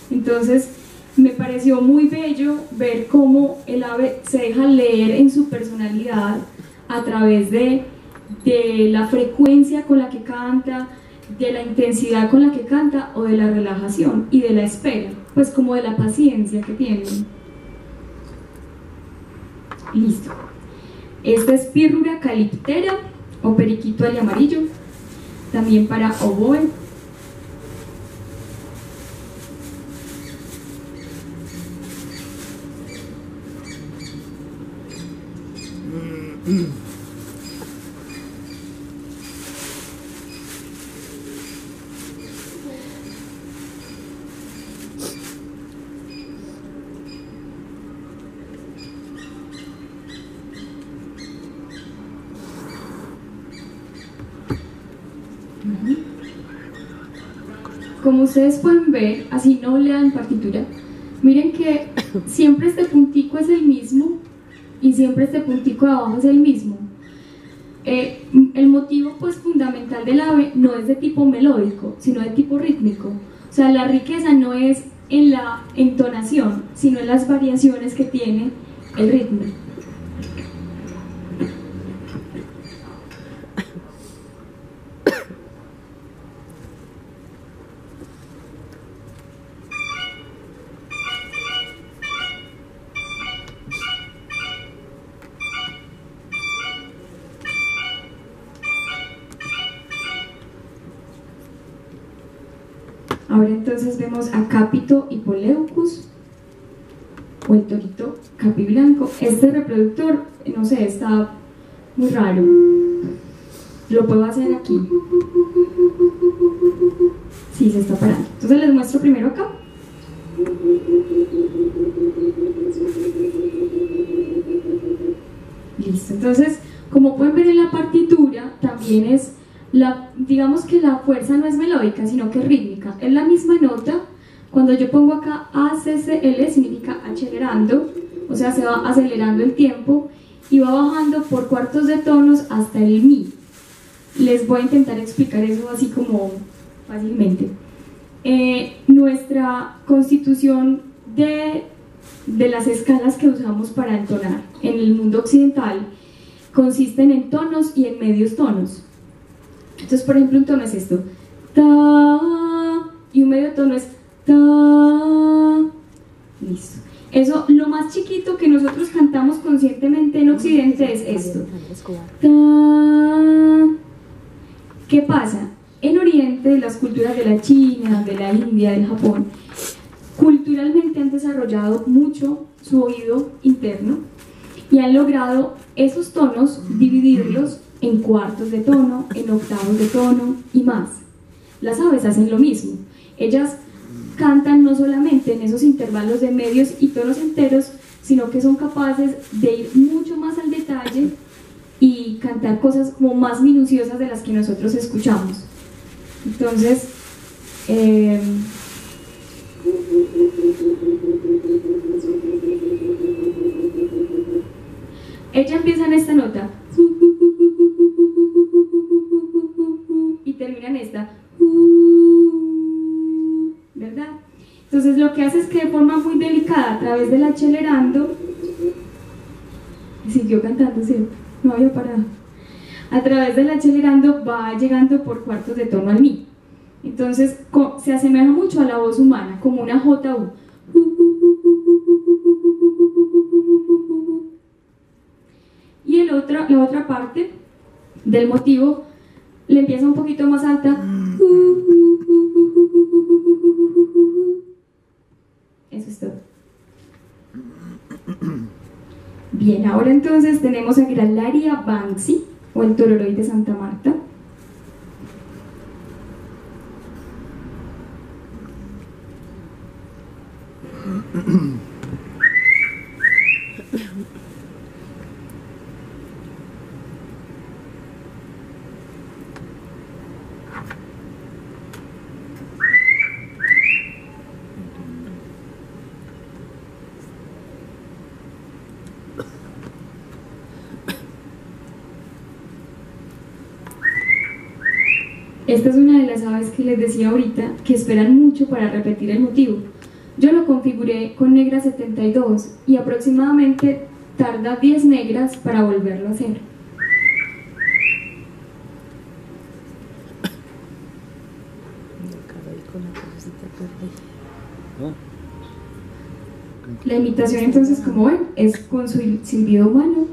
Entonces me pareció muy bello ver cómo el ave se deja leer en su personalidad a través de la frecuencia con la que canta, de la intensidad con la que canta o de la relajación y de la espera, pues como de la paciencia que tienen. Listo. Esta es Pyrrhura caliptera o periquito aliamarillo, también para oboe. Como ustedes pueden ver, así no lean partitura, miren que siempre este puntico es el mismo y siempre este puntico de abajo es el mismo. El motivo pues fundamental del ave no es de tipo melódico, sino de tipo rítmico. O sea, la riqueza no es en la entonación, sino en las variaciones que tiene el ritmo. Ahora entonces vemos a Capito Hippoleucus, o el torito capiblanco. Este reproductor, no sé, está muy raro. Lo puedo hacer aquí. Sí, se está parando. Entonces les muestro primero acá. Listo. Entonces, como pueden ver en la partitura, también es digamos que la fuerza no es melódica, sino que es rítmica. Es la misma nota. Cuando yo pongo acá ACCL significa acelerando, o sea, se va acelerando el tiempo y va bajando por cuartos de tonos hasta el Mi. Les voy a intentar explicar eso así como fácilmente. Nuestra constitución de las escalas que usamos para entonar en el mundo occidental consisten en tonos y en medios tonos. Entonces, por ejemplo, un tono es esto, ta, y un medio tono es ta. Listo. Eso, lo más chiquito que nosotros cantamos conscientemente en Occidente es esto, ta. ¿Qué pasa? En Oriente, las culturas de la China, de la India, del Japón, culturalmente han desarrollado mucho su oído interno y han logrado esos tonos dividirlos en cuartos de tono, en octavos de tono y más. Las aves hacen lo mismo. Ellas cantan no solamente en esos intervalos de medios y tonos enteros, sino que son capaces de ir mucho más al detalle y cantar cosas como más minuciosas de las que nosotros escuchamos. Entonces, ella empieza en esta nota y termina en esta, ¿verdad? Entonces lo que hace es que de forma muy delicada, a través del acelerando, siguió cantando, ¿sí? No había parado. A través del acelerando va llegando por cuartos de tono al Mi. Entonces se asemeja mucho a la voz humana, como una JU. Y la otra parte del motivo le empieza un poquito más alta. Eso es todo. Bien, ahora entonces tenemos a Grallaria banksii, o el tororoide de Santa Marta. Esta es una de las aves que les decía ahorita que esperan mucho para repetir el motivo, Yo lo configuré con negra 72 y aproximadamente tarda 10 negras para volverlo a hacer. La imitación entonces, como ven, es con su silbido humano.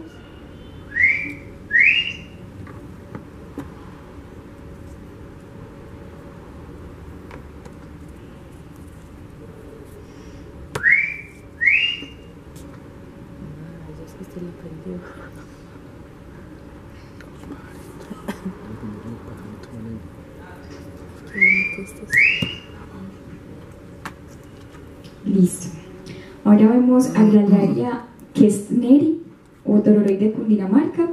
Listo. Ahora vemos a Grallaria Kestneri o Tororoide de Cundinamarca.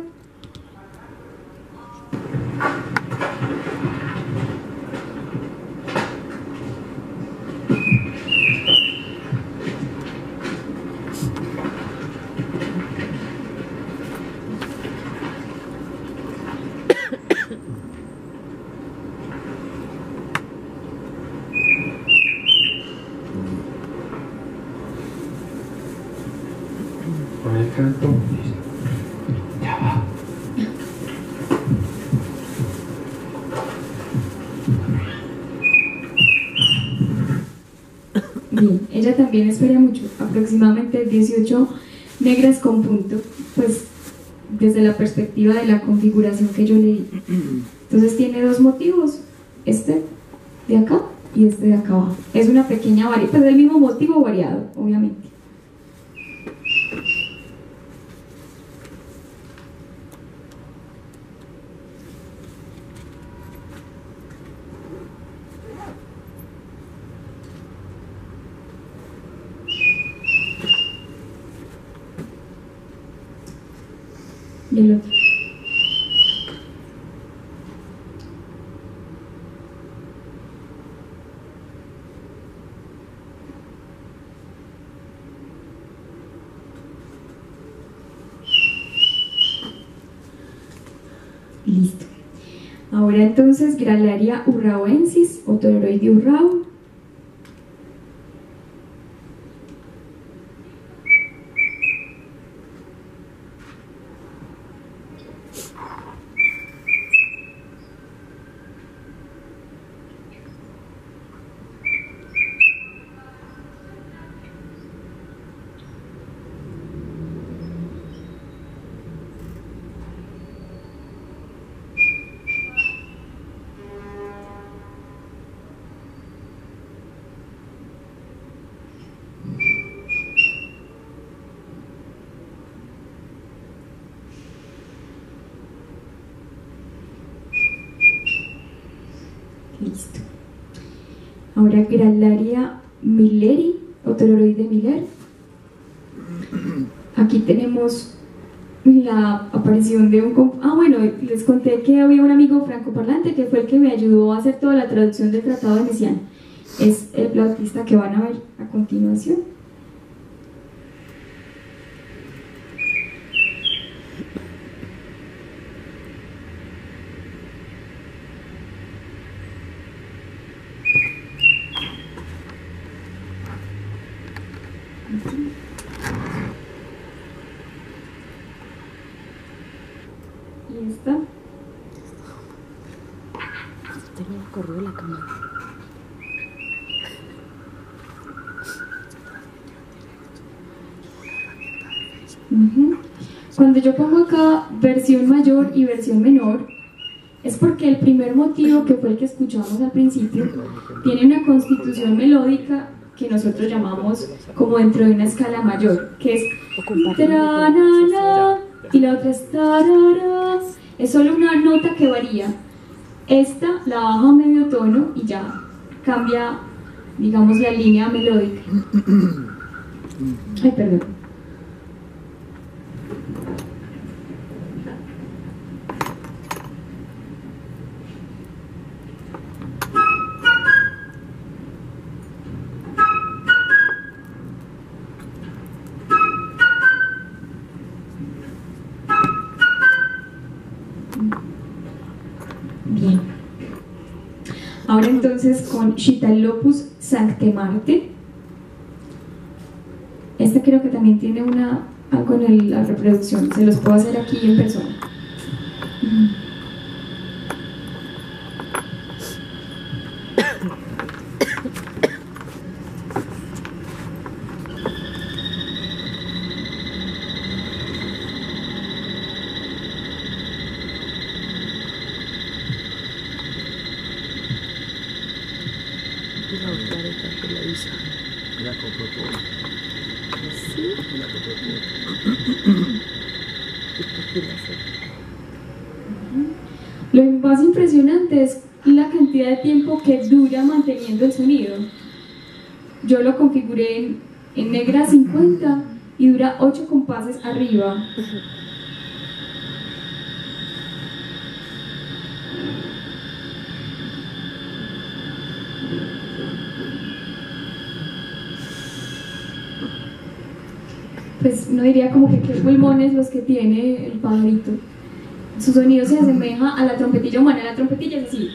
Con el canto, ya va. Bien, ella también espera mucho, aproximadamente 18 negras con punto, pues desde la perspectiva de la configuración que yo le di. Entonces tiene dos motivos, este de acá y este de acá abajo. Es una pequeña variación, pues el mismo motivo variado, obviamente. Y el otro. Listo. Ahora entonces Grallaria urraoensis o Tororoide urrao. Listo. Ahora Grallaria milleri o Tororoide Miller. Aquí tenemos la aparición de un... bueno, les conté que había un amigo francoparlante que fue el que me ayudó a hacer toda la traducción del Tratado de Messiaen. Es el flautista que van a ver a continuación. Y esta. Tenía corrido la cámara. Cuando yo pongo acá versión mayor y versión menor, es porque el primer motivo, que fue el que escuchamos al principio, tiene una constitución melódica que nosotros llamamos como dentro de una escala mayor, que es tra-na-na, y la otra es tarara. Es solo una nota que varía. Esta la baja a medio tono y ya cambia, digamos, la línea melódica. Ay, perdón. Bien. Ahora entonces con Scitalopus sancte Marte. Este creo que también tiene algo en la reproducción, se los puedo hacer aquí en persona. Y la otra arepa que la hizo. La compró todo. Sí. La compró todo. ¿Y por qué la hace? Lo más impresionante es la cantidad de tiempo que dura manteniendo el sonido. Yo lo configuré en negra 50 y dura 8 compases arriba. Pues no diría como que qué pulmones los que tiene el pajarito. Su sonido se asemeja a la trompetilla humana. La trompetilla es así.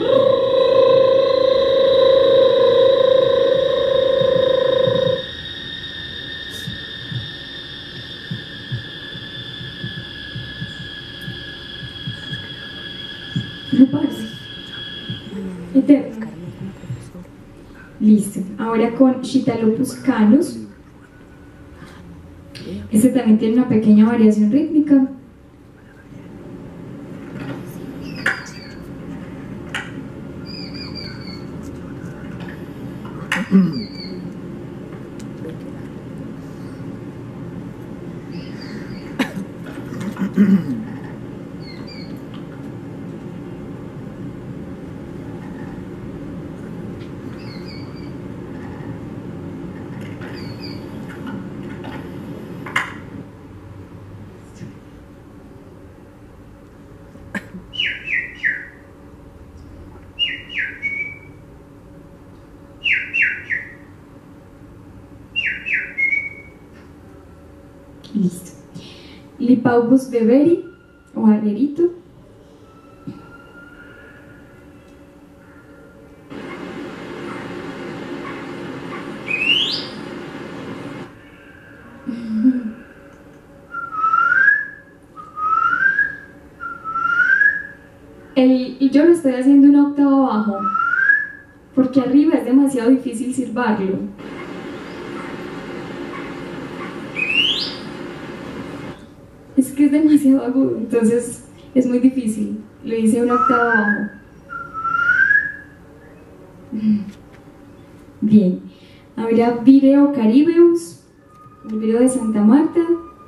No para. Eterno. Buscarme como profesor. Listo. Ahora con Scitalopus canus. Este también tiene una pequeña variación rítmica. Listo. Lipaubus beberi o arrerito. Yo lo estoy haciendo una octava abajo porque arriba es demasiado difícil silbarlo. Es que es demasiado agudo, entonces es muy difícil. Lo hice una octava abajo. Bien. Ahora Vireo caribeus, el vireo de Santa Marta.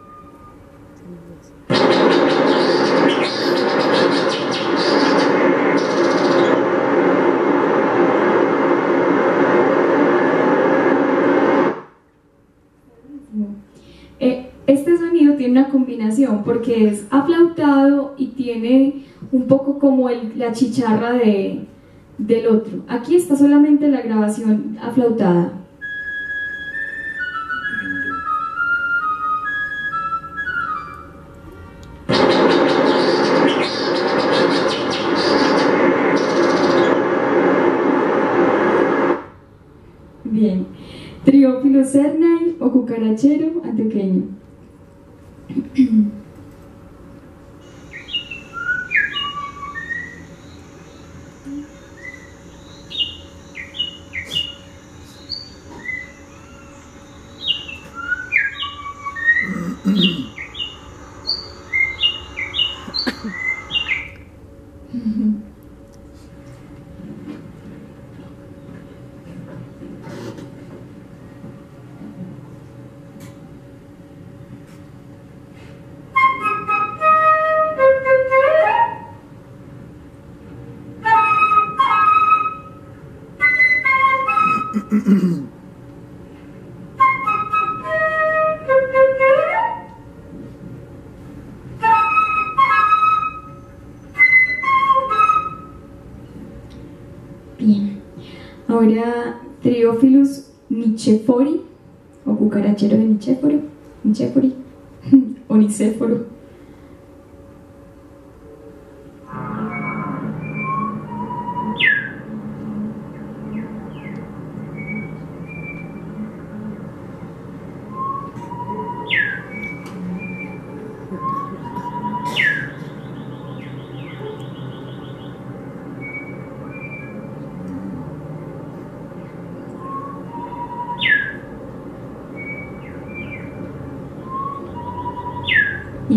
Este sonido tiene una combinación porque es aflautado y tiene un poco como la chicharra del otro. Aquí está solamente la grabación aflautada. Bien. Triófilo cernae o cucarachero antioqueño. Bien, ahora Triophilus nichefori o cucarachero de Nichefori o nicéforo.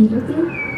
Concéntrate.